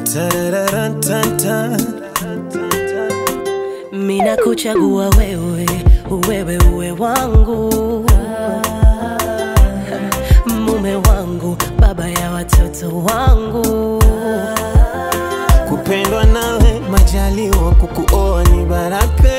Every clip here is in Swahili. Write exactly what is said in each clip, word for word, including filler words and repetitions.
Mina kuchagua wewe, wewe uwe wangu, mume wangu, baba ya watoto wangu. Kupendwa nawe, majaliwa, kukuoa ni baraka.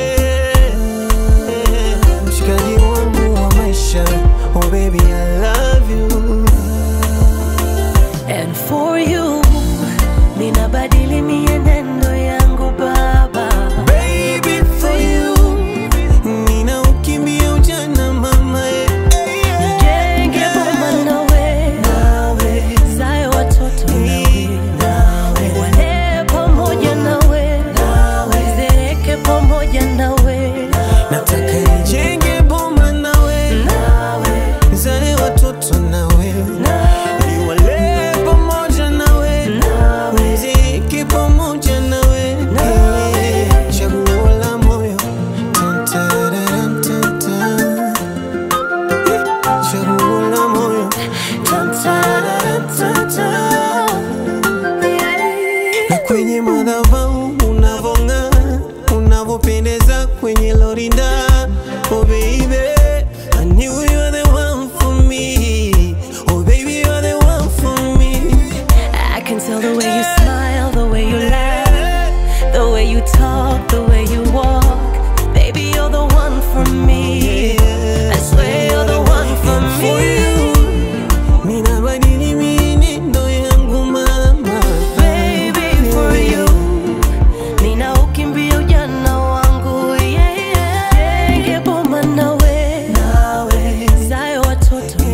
Mshikaji wangu wa maisha, oh baby I love you. And for you, mina badili mienendo yangu baba. Baby for you, mina ukimbia ujana mama. Nijenge boma nawe, nawe zae watoto nawe, nawe wale pamoja nawe, nawe zeeke pamoja nawe. Nataka nijenge boma nawe, nawe zae watoto nawe, nawe wale pamoja nawe, nawe zeeke pamoja nawe, nawe chaguo la moyo. Chaguo la moyo. Na kwenye madhabahu unavong'aa, unavopendeza kwenye lorinda. Oh baby, I knew you were the one for me. Oh baby, you're the one for me. I can tell the way you smile, the way you laugh, the way you talk, the way you walk. Baby, you're the one for me. I swear you're the one for me. Mina badili mienendo yangu mama. Baby, for you, mina ukimbia ujana wangu. Yeah, yeah. Nige boma nawe, nawe zae watoto